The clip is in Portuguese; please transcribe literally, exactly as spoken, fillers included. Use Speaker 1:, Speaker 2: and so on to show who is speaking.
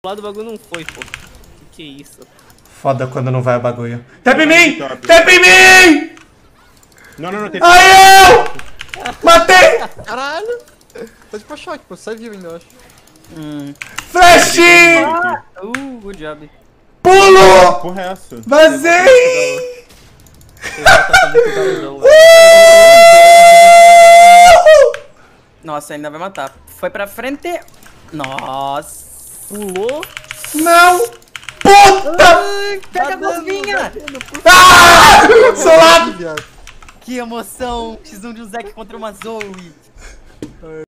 Speaker 1: lado do bagulho não foi, pô. Que que é isso?
Speaker 2: Foda quando não vai o bagulho. Tap em mim! Tap em mim!
Speaker 3: Não, não, não, tem...
Speaker 2: Aí eu! Matei!
Speaker 4: Caralho! Tá de choque, pô. Sai vivo ainda, eu acho.
Speaker 1: Hum.
Speaker 2: Flash!
Speaker 1: Ah, uh, good job.
Speaker 2: Pulo!
Speaker 3: Porra é essa?
Speaker 2: Vazei!
Speaker 5: Nossa, ainda vai matar. Foi pra frente. Nossa.
Speaker 1: Pulou.
Speaker 2: Não! Puta!
Speaker 5: Ai, pega a golfinha.
Speaker 2: Ah! Solado!
Speaker 4: Viado.
Speaker 5: Que emoção. X um de um Zek contra uma Zoe.